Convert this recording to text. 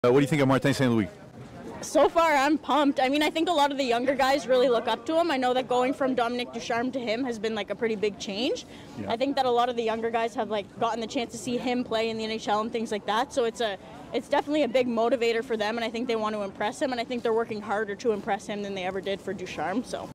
What do you think of Martin St. Louis? So far, I'm pumped. I mean, I think a lot of the younger guys really look up to him. I know that going from Dominic Ducharme to him has been like a pretty big change. Yeah. I think that a lot of the younger guys have like gotten the chance to see him play in the NHL and things like that. So it's definitely a big motivator for them, and I think they want to impress him, and I think they're working harder to impress him than they ever did for Ducharme. So.